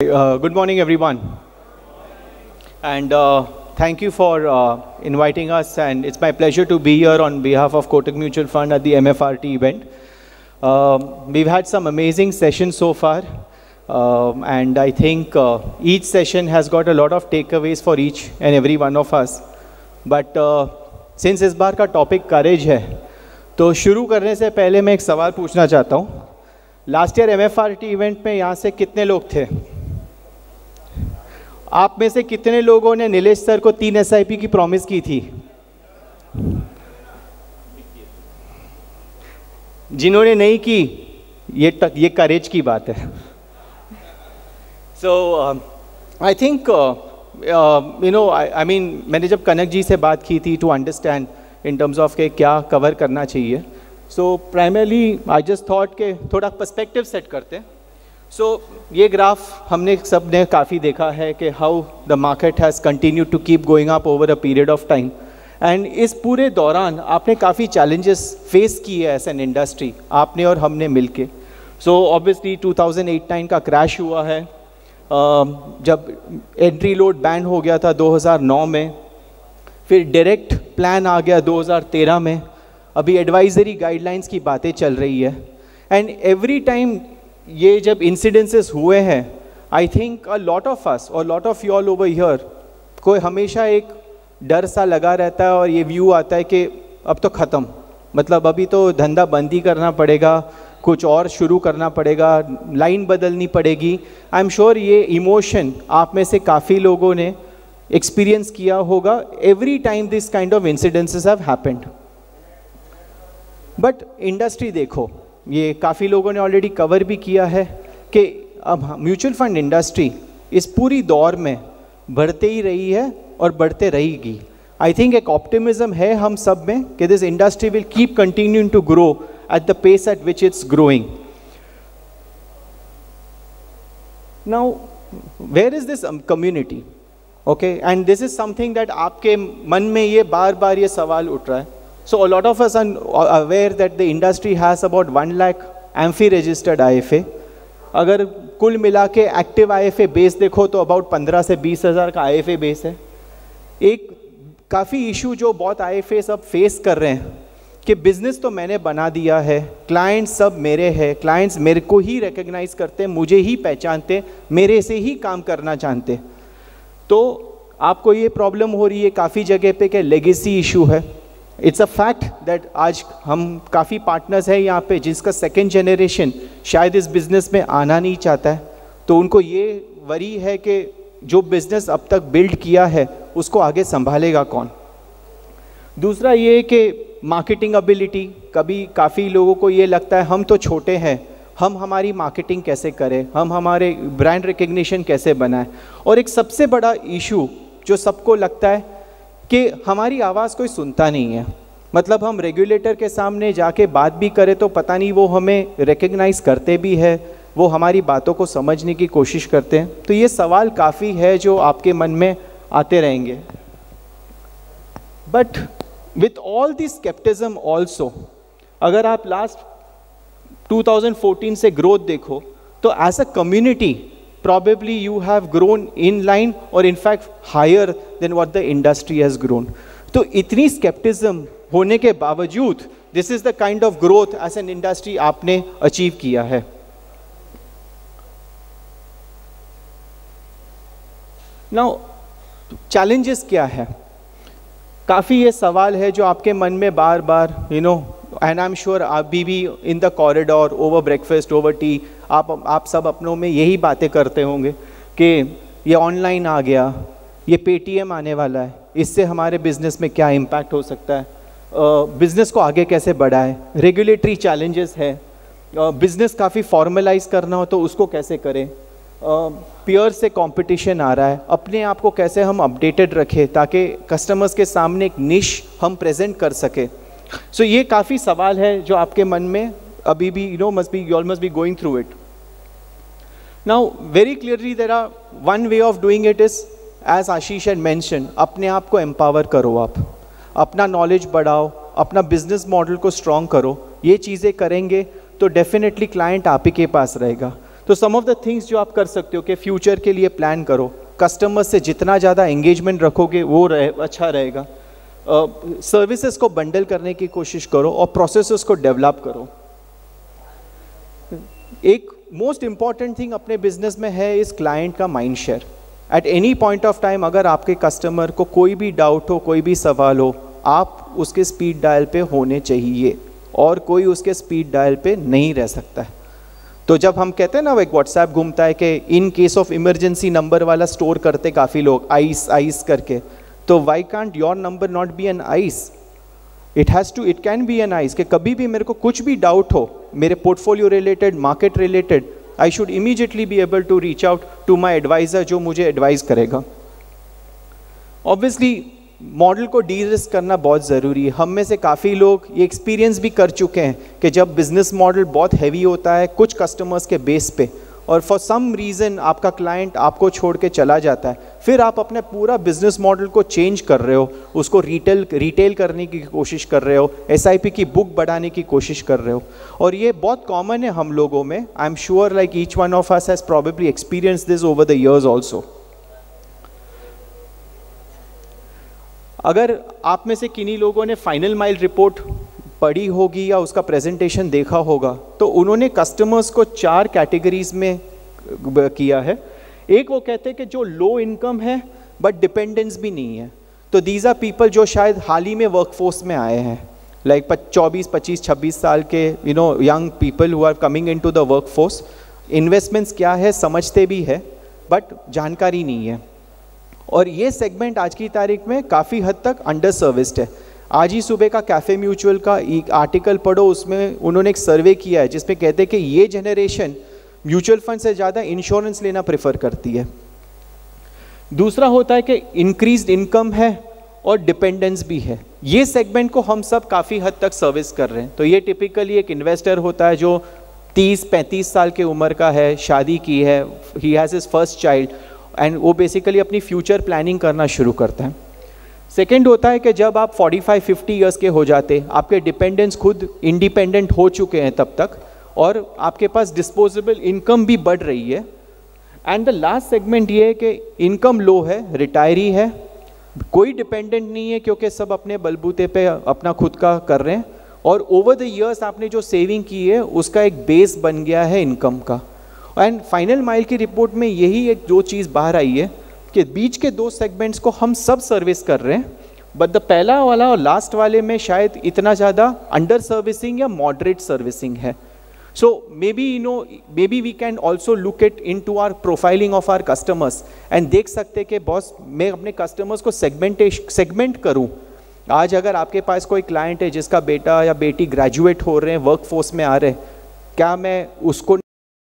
Good morning, everyone, and thank you for inviting us. And it's my pleasure to be here on behalf of Kotak Mutual Fund at the MFRT event. We've had some amazing sessions so far, and I think each session has got a lot of takeaways for each and every one of us. But since इस बार का topic करेज है, तो शुरू करने से पहले मैं एक सवाल पूछना चाहता हूँ. लास्ट ईयर MFRT इवेंट में यहाँ से कितने लोग थे? आप में से कितने लोगों ने नीलेश सर को 3 SIP की प्रॉमिस की थी? जिन्होंने नहीं की, ये करेज की बात है. So I think I mean, मैंने जब कनक जी से बात की थी to understand in terms of के क्या कवर करना चाहिए, so primarily I just thought के थोड़ा पर्सपेक्टिव सेट करते हैं. सो ये ग्राफ हमने सब ने काफ़ी देखा है कि how the market has continue to keep going up over a period of time. And इस पूरे दौरान आपने काफ़ी चैलेंजेस फेस किए एज एन इंडस्ट्री, आपने और हमने मिलके. सो ऑब्वियसली 2008-9 का क्रैश हुआ है, जब एंट्री लोड बैन हो गया था 2009 में, फिर डायरेक्ट प्लान आ गया 2013 में, अभी एडवाइजरी गाइडलाइंस की बातें चल रही है. एंड एवरी टाइम ये जब इंसिडेंसेस हुए हैं, I think a lot of us और lot of you all over here को हमेशा एक डर सा लगा रहता है और ये व्यू आता है कि अब तो ख़त्म, मतलब अभी तो धंधा बंद ही करना पड़ेगा, कुछ और शुरू करना पड़ेगा, लाइन बदलनी पड़ेगी. आई एम श्योर ये इमोशन आप में से काफ़ी लोगों ने एक्सपीरियंस किया होगा every time this kind of incidences have happened. But industry देखो, ये काफ़ी लोगों ने ऑलरेडी कवर भी किया है कि अब म्यूचुअल फंड इंडस्ट्री इस पूरी दौर में बढ़ते ही रही है और बढ़ते रहेगी. आई थिंक एक ऑप्टिमिज्म है हम सब में कि this industry will keep continuing to grow at the pace at which it's growing. Now, where is this community? Okay, and this is something that आपके मन में ये बार ये सवाल उठ रहा है. So a lot of us are aware that the industry has about 1 lakh AMFI registered IFA. अगर कुल मिला के एक्टिव IFA बेस देखो तो अबाउट 15 से 20 हज़ार का IFA बेस है. एक काफ़ी इशू जो बहुत IFA सब फेस कर रहे हैं कि बिज़नेस तो मैंने बना दिया है, क्लाइंट्स सब मेरे हैं, क्लाइंट्स मेरे को ही रिकग्नाइज़ करते, मुझे ही पहचानते, मेरे से ही काम करना चाहते. तो आपको ये प्रॉब्लम हो रही है काफ़ी जगह पे कि लेगेसी इशू है. इट्स अ फैक्ट दैट आज हम काफ़ी पार्टनर्स हैं यहाँ पे जिसका 2nd जनरेशन शायद इस बिज़नेस में आना नहीं चाहता है. तो उनको ये वरी है कि जो बिज़नेस अब तक बिल्ड किया है उसको आगे संभालेगा कौन. दूसरा ये कि मार्केटिंग एबिलिटी, कभी काफ़ी लोगों को ये लगता है हम तो छोटे हैं, हम हमारी मार्केटिंग कैसे करें, हम हमारे ब्रांड रिकग्निशन कैसे बनाएं. और एक सबसे बड़ा इशू जो सबको लगता है कि हमारी आवाज़ कोई सुनता नहीं है, मतलब हम रेगुलेटर के सामने जाके बात भी करें तो पता नहीं वो हमें रिकग्नाइज़ करते भी है, वो हमारी बातों को समझने की कोशिश करते हैं. तो ये सवाल काफ़ी है जो आपके मन में आते रहेंगे. But with all this skepticism also, अगर आप लास्ट 2014 से ग्रोथ देखो तो as a community probably you have grown in line or in fact higher than what the industry has grown. तो इतनी skepticism होने के बावजूद this is the kind of growth as an industry आपने achieve किया है. Now challenges क्या है? काफ़ी ये सवाल है जो आपके मन में बार एंड आई एम श्योर अभी भी in the corridor, over breakfast, over tea, आप सब अपनों में यही बातें करते होंगे कि ये ऑनलाइन आ गया, ये पेटीएम आने वाला है, इससे हमारे बिज़नेस में क्या इम्पैक्ट हो सकता है, बिज़नेस को आगे कैसे बढ़ाएं, रेगुलेटरी चैलेंजेस है, बिज़नेस काफ़ी फॉर्मलाइज करना हो तो उसको कैसे करें, पीयर से कंपटीशन आ रहा है, अपने आप को कैसे हम अपडेटेड रखें ताकि कस्टमर्स के सामने एक निश हम प्रेजेंट कर सके. सो ये काफ़ी सवाल है जो आपके मन में अभी भी you all must be going through it. Now very clearly there are one way of doing it is as Ashish had mention, अपने आप को एम्पावर करो, आप अपना नॉलेज बढ़ाओ, अपना बिजनेस मॉडल को स्ट्रॉन्ग करो. ये चीज़ें करेंगे तो डेफिनेटली क्लाइंट आप ही के पास रहेगा. तो तो सम ऑफ द थिंग्स जो आप कर सकते हो कि फ्यूचर के लिए प्लान करो, कस्टमर से जितना ज़्यादा एंगेजमेंट रखोगे वो अच्छा रहेगा। सर्विसेज को बंडल करने की कोशिश करो और प्रोसेसेस को डेवलप करो। एक मोस्ट इंपॉर्टेंट थिंग अपने बिजनेस में है इस क्लाइंट का mind share. At any point of time अगर आपके कस्टमर को कोई भी डाउट हो, कोई भी सवाल हो, आप उसके स्पीड डायल पे होने चाहिए और कोई उसके स्पीड डायल पे नहीं रह सकता है। तो जब हम कहते हैं ना, वो एक व्हाट्सएप घूमता है कि in case of emergency number वाला स्टोर करते काफ़ी लोग, आइस आइस करके, तो why can't your number not be an ICE? It can be an ICE कि कभी भी मेरे को कुछ भी डाउट हो मेरे portfolio related, market related, I should immediately be able to reach out to my adviser जो मुझे एडवाइस करेगा। ऑब्वियसली मॉडल को डी रिस्क करना बहुत ज़रूरी है। हम में से काफ़ी लोग ये एक्सपीरियंस भी कर चुके हैं कि जब बिज़नेस मॉडल बहुत हैवी होता है कुछ कस्टमर्स के बेस पे और फॉर सम रीज़न आपका क्लाइंट आपको छोड़ के चला जाता है, फिर आप अपने पूरा बिजनेस मॉडल को चेंज कर रहे हो, उसको रिटेल करने की कोशिश कर रहे हो, एसआईपी की बुक बढ़ाने की कोशिश कर रहे हो। और ये बहुत कॉमन है हम लोगों में। I am sure like each one of us has probably experience this over the years also. अगर आप में से किन्हीं लोगों ने फाइनल माइल रिपोर्ट पढ़ी होगी या उसका प्रेजेंटेशन देखा होगा, तो उन्होंने कस्टमर्स को 4 कैटेगरीज में किया है। एक वो कहते हैं कि जो लो इनकम है बट डिपेंडेंस भी नहीं है, तो दीज आर पीपल जो शायद हाल ही में वर्कफोर्स में आए हैं, लाइक 24, 25, 26 साल के young people who are coming into the workforce. Investments क्या है समझते भी है बट जानकारी नहीं है, और ये सेगमेंट आज की तारीख में काफ़ी हद तक अंडर सर्विस्ड है। आज ही सुबह का कैफे म्यूचुअल का एक आर्टिकल पढ़ो, उसमें उन्होंने एक सर्वे किया है जिसमें कहते हैं कि ये जनरेशन म्यूचुअल फंड से ज़्यादा इंश्योरेंस लेना प्रेफर करती है। दूसरा होता है कि इंक्रीज्ड इनकम है और डिपेंडेंस भी है। ये सेगमेंट को हम सब काफ़ी हद तक सर्विस कर रहे हैं। तो ये टिपिकली एक इन्वेस्टर होता है जो 30-35 साल की उम्र का है, शादी की है, he has his first child and वो बेसिकली अपनी फ्यूचर प्लानिंग करना शुरू करता है। सेकेंड होता है कि जब आप 45-50 ईयर्स के हो जाते, आपके डिपेंडेंट्स खुद इंडिपेंडेंट हो चुके हैं तब तक, और आपके पास डिस्पोजेबल इनकम भी बढ़ रही है। एंड द लास्ट सेगमेंट ये है कि इनकम लो है, रिटायरी है, कोई डिपेंडेंट नहीं है क्योंकि सब अपने बलबूते पे अपना खुद का कर रहे हैं, और ओवर द ईयर्स आपने जो सेविंग की है उसका एक बेस बन गया है इनकम का। एंड फाइनल माइल की रिपोर्ट में यही एक जो चीज़ बाहर आई है कि बीच के 2 सेगमेंट्स को हम सब सर्विस कर रहे हैं, बट द पहला वाला और लास्ट वाले में शायद इतना ज़्यादा अंडर सर्विसिंग या मॉडरेट सर्विसिंग है। So maybe we can also look it into our profiling of our customers and देख सकते कि बॉस मैं अपने कस्टमर्स को सेगमेंट करूँ। आज अगर आपके पास कोई क्लाइंट है जिसका बेटा या बेटी ग्रेजुएट हो रहे हैं, वर्कफोर्स में आ रहे हैं, क्या मैं उसको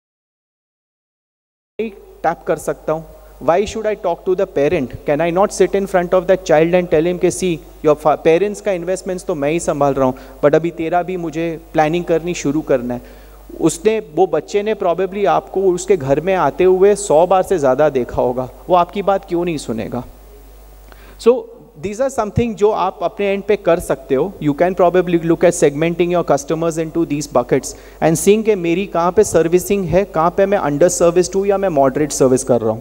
टैप कर सकता हूँ? Why should I talk to the parent? Can I not sit in front of that child and tell him कि see your parents का investments तो मैं ही संभाल रहा हूँ, but अभी तेरा भी मुझे प्लानिंग करनी शुरू करना है। वो बच्चे ने प्रॉबेबली आपको उसके घर में आते हुए 100 बार से ज़्यादा देखा होगा, वो आपकी बात क्यों नहीं सुनेगा? So these are something जो आप अपने एंड पे कर सकते हो। You can probably look at segmenting your customers into these buckets and seeing कि मेरी कहाँ पे सर्विसिंग है, कहाँ पे मैं अंडर सर्विस्ड हूँ या मैं मॉडरेट सर्विस कर रहा हूँ।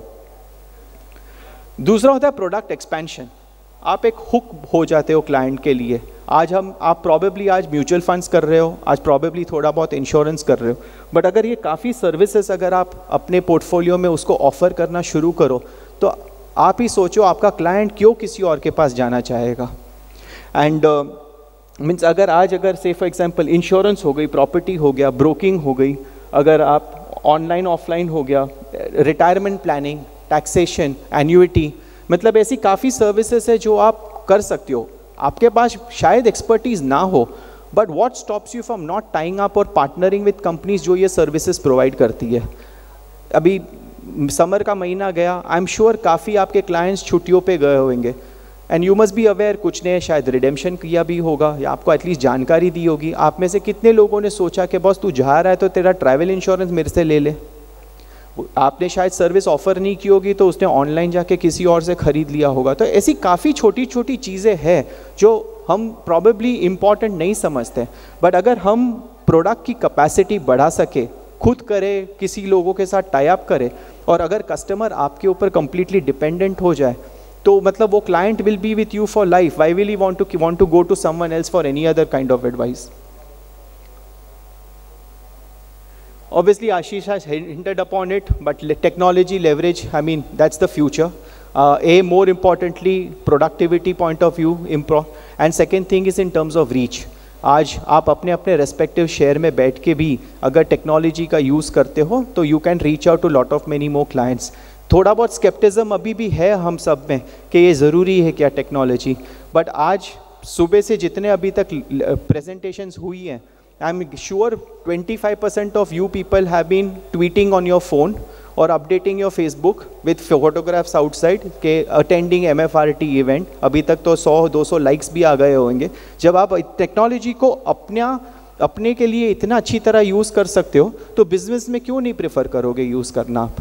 दूसरा होता है प्रोडक्ट एक्सपेंशन। आप एक हुक हो जाते हो क्लाइंट के लिए। आप प्रॉबेबली आज म्यूचुअल फंड्स कर रहे हो, आज प्रॉबेबली थोड़ा बहुत इंश्योरेंस कर रहे हो, बट अगर ये काफ़ी सर्विसेज अगर आप अपने पोर्टफोलियो में उसको ऑफर करना शुरू करो तो आप ही सोचो आपका क्लाइंट क्यों किसी और के पास जाना चाहेगा। एंड मीन्स अगर से फॉर एग्जांपल इंश्योरेंस हो गई, प्रॉपर्टी हो गया, ब्रोकिंग हो गई, अगर आप ऑनलाइन ऑफलाइन हो गया, रिटायरमेंट प्लानिंग, टैक्सेशन, एन्युइटी, मतलब ऐसी काफ़ी सर्विसेज है जो आप कर सकते हो। आपके पास शायद एक्सपर्टीज़ ना हो, but what stops you from not tying up और पार्टनरिंग विद कंपनीज जो ये सर्विसेज प्रोवाइड करती है। अभी समर का महीना गया, आई एम श्योर काफ़ी आपके क्लाइंट्स छुट्टियों पे गए होंगे and you must be aware, कुछ ने शायद रिडेम्पशन किया भी होगा या आपको एटलीस्ट जानकारी दी होगी। आप में से कितने लोगों ने सोचा कि बॉस तू जा रहा है तो तेरा ट्रैवल इंश्योरेंस मेरे से ले ले? आपने शायद सर्विस ऑफर नहीं की होगी तो उसने ऑनलाइन जाके किसी और से ख़रीद लिया होगा। तो ऐसी काफ़ी छोटी छोटी चीज़ें हैं जो हम प्रॉबेबली इम्पॉर्टेंट नहीं समझते, बट अगर हम प्रोडक्ट की कैपेसिटी बढ़ा सके खुद करे, किसी लोगों के साथ टाई अप करे, और अगर कस्टमर आपके ऊपर कंप्लीटली डिपेंडेंट हो जाए तो मतलब वो client will be with you for life. Why will he want to go to someone else for any other kind of advice? Obviously, Ashish has hinted upon it, but technology leverage, I mean, that's the future. More importantly, productivity point of view, and second thing is in terms of reach. आज आप अपने अपने respective शहर में बैठ के भी अगर टेक्नोलॉजी का यूज़ करते हो तो you can reach out to lot of many more clients. थोड़ा बहुत स्केप्टिज्म अभी भी है हम सब में कि ये ज़रूरी है क्या टेक्नोलॉजी, बट आज सुबह से जितने अभी तक प्रेजेंटेशंस हुई हैं, I'm sure 25% of you people have been tweeting on your phone or updating your Facebook with photographs outside के attending MFRT event. अभी तक तो 100-200 likes भी आ गए होंगे. जब आप टेक्नोलॉजी को अपने के लिए इतना अच्छी तरह यूज़ कर सकते हो तो बिजनेस में क्यों नहीं प्रेफर करोगे यूज़ करना आप?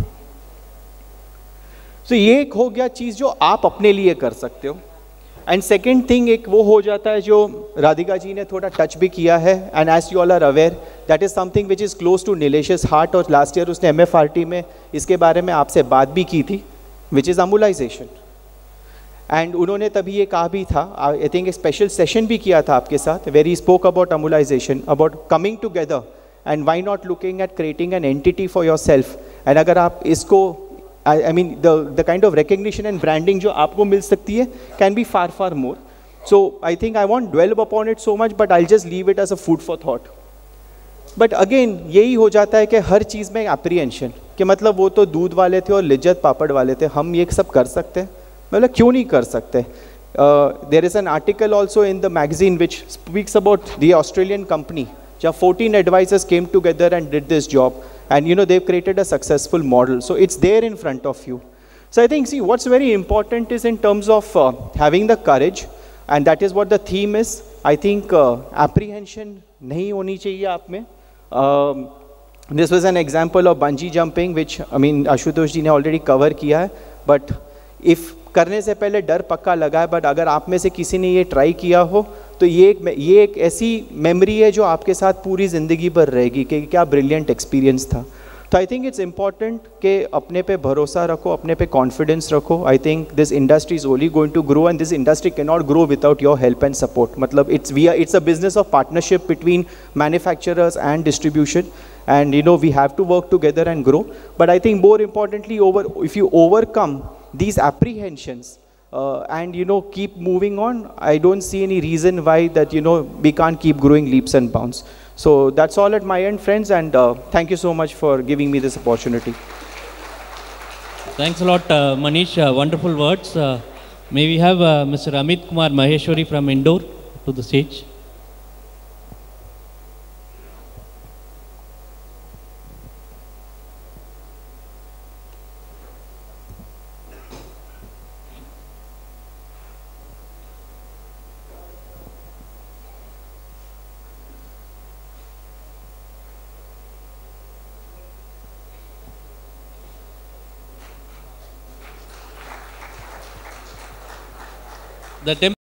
तो ये एक हो गया चीज़ जो आप अपने लिए कर सकते हो. एंड सेकेंड थिंग एक वो हो जाता है जो राधिका जी ने थोड़ा टच भी किया है, and as you all are aware that is something which is close to Nilesh's heart, और लास्ट ईयर उसने MFRT में इसके बारे में आपसे बात भी की थी, विच इज़ अमूलाइजेशन. एंड उन्होंने तभी ये कहा भी था, आई थिंक एक स्पेशल सेशन भी किया था आपके साथ, where he spoke about amulisation, about coming together and why not looking at creating an entity for yourself. And अगर आप इसको I mean, the kind of recognition and branding जो आपको मिल सकती है can be far more. So I think I won't dwell upon it so much, but I'll just leave it as a food for thought. But again यही हो जाता है कि हर चीज़ में apprehension कि मतलब वो तो दूध वाले थे और लिज्जत पापड़ वाले थे, हम ये सब कर सकते हैं, मतलब क्यों नहीं कर सकते? There is an article also in the magazine which speaks about the Australian company जहाँ 14 advisors came together and did this job. And you know, they've created a successful model. So it's there in front of you. So I think, see, what's very important is in terms of having the courage, and that is what the theme is. I think apprehension nahi honi chahiye aap mein. This was an example of bungee jumping, which I mean, Ashutosh ji ne already cover kiya hai. But if करने से पहले डर पक्का लगा है, but अगर आप में से किसी ने ये ट्राई किया हो तो ये एक ऐसी मेमोरी है जो आपके साथ पूरी ज़िंदगी भर रहेगी कि क्या ब्रिलियंट एक्सपीरियंस था. तो आई थिंक इट्स इम्पॉर्टेंट कि अपने पे भरोसा रखो, अपने पे कॉन्फिडेंस रखो. I think this industry is only going to grow, and this industry cannot grow without your help and support. मतलब it's a business of partnership between manufacturers and distribution, and you know we have to work together and grow. But I think more importantly, if you overcome these apprehensions and you know keep moving on, I don't see any reason why that you know we can't keep growing leaps and bounds. So that's all at my end, friends, and thank you so much for giving me this opportunity. Thanks a lot, Manish. Wonderful words. May we have Mr. Amit Kumar Maheshwari from Indore to the stage. The